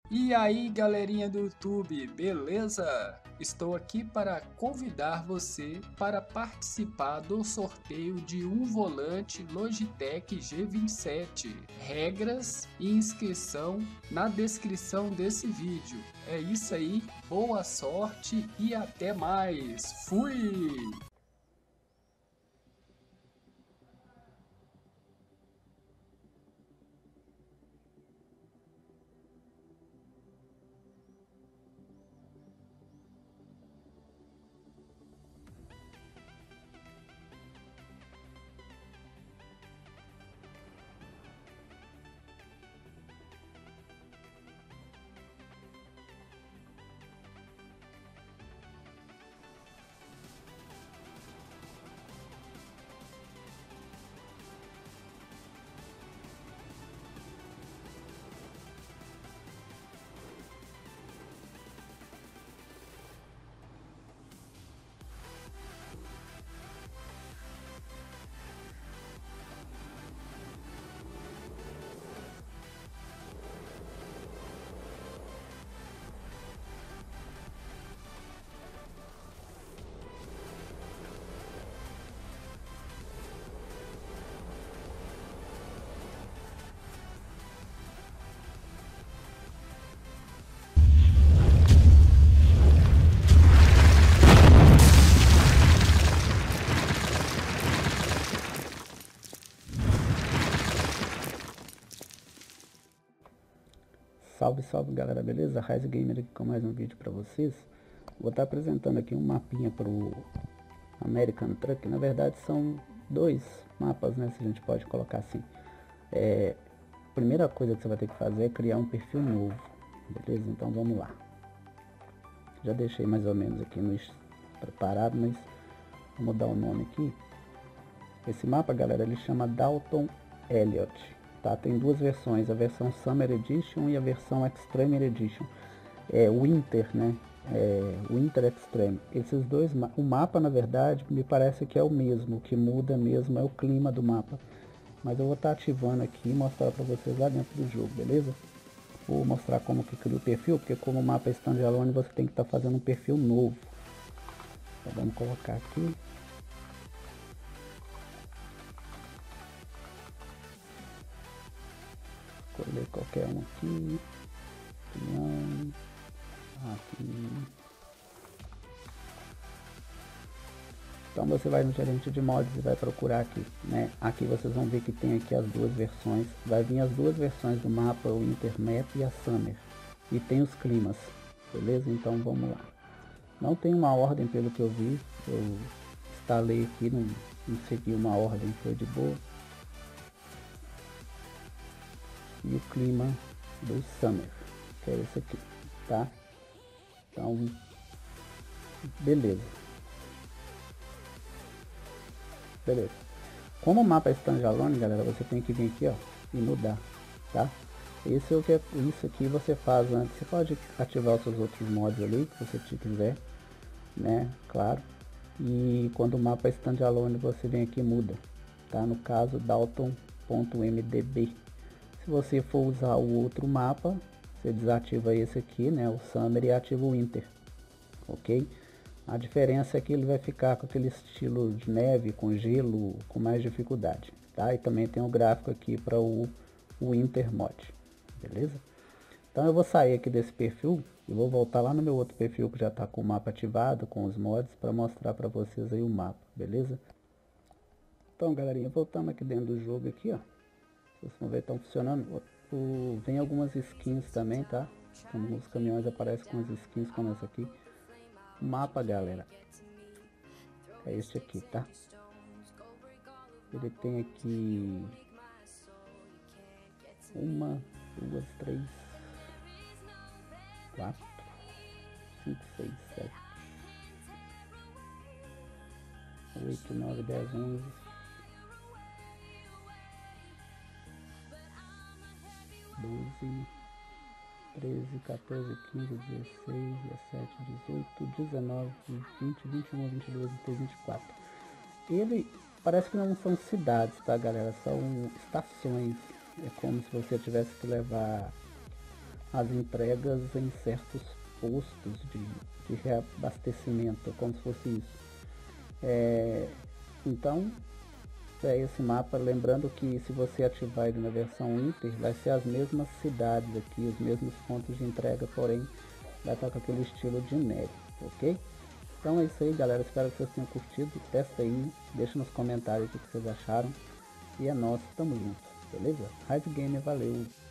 E aí, galerinha do YouTube, beleza? Estou aqui para convidar você para participar do sorteio de um volante Logitech G27. Regras e inscrição na descrição desse vídeo. É isso aí, boa sorte e até mais. Fui! Salve, salve galera, beleza? Rise Gamer aqui com mais um vídeo para vocês. Vou estar apresentando aqui um mapinha para o American Truck. Na verdade são dois mapas, né? Se a gente pode colocar assim. Primeira coisa que você vai ter que fazer é criar um perfil novo, beleza? Então vamos lá. Já deixei mais ou menos aqui preparado, mas vou mudar o nome aqui. Esse mapa, galera, ele chama Dalton Elliott. Tá? Tem duas versões, a versão Summer Edition e a versão Extreme Edition. Winter, né? Winter Extreme. Esses dois, o mapa na verdade me parece que é o mesmo, o que muda mesmo é o clima do mapa. Mas eu vou estar ativando aqui e mostrar para vocês lá dentro do jogo, beleza? Vou mostrar como que cria o perfil, porque como o mapa é standalone, você tem que estar fazendo um perfil novo. Então vamos colocar aqui. Escolher qualquer um aqui. Aqui. Então você vai no gerente de mods e vai procurar aqui, né? Aqui vocês vão ver que tem aqui as duas versões. Vai vir as duas versões do mapa, o Intermap e a Summer. E tem os climas, beleza? Então vamos lá. Não tem uma ordem pelo que eu vi. Eu instalei aqui, não segui uma ordem, foi de boa. E o clima do Summer, que é esse aqui, tá? Então, beleza. Como o mapa é standalone, galera, você tem que vir aqui, ó, e mudar, tá? Isso aqui você faz antes. Você pode ativar os seus outros mods ali, que você quiser, né? Claro. E quando o mapa é standalone, você vem aqui e muda, tá? No caso, Dalton.mdb. Se você for usar o outro mapa, você desativa esse aqui, né, o Summer, e ativa o Winter, ok? A diferença é que ele vai ficar com aquele estilo de neve, com gelo, com mais dificuldade, tá? E também tem um gráfico aqui para o Winter Mod, beleza? Então eu vou sair aqui desse perfil e vou voltar lá no meu outro perfil que já está com o mapa ativado, com os mods, para mostrar para vocês aí o mapa, beleza? Então galerinha, voltando aqui dentro do jogo aqui, ó. Vocês vão ver que estão funcionando. Vem algumas skins também, tá? Então, alguns caminhões aparecem com as skins como essa aqui. O mapa, galera, é este aqui, tá? Ele tem aqui 1, 2, 3, 4, 5, 6, 7, 8, 9, 10, 11, 12, 13, 14, 15, 16, 17, 18, 19, 20, 21, 22, 23, 24. Ele parece que não são cidades, tá, galera? São estações. É como se você tivesse que levar as entregas em certos postos de reabastecimento, como se fosse isso. Então, esse mapa, lembrando que se você ativar ele na versão Inter, vai ser as mesmas cidades aqui, os mesmos pontos de entrega, porém vai estar com aquele estilo de neve, ok? Então é isso aí, galera, espero que vocês tenham curtido, testa aí, deixa nos comentários o que vocês acharam, e é nóis, tamo junto, beleza? Hard Game, valeu!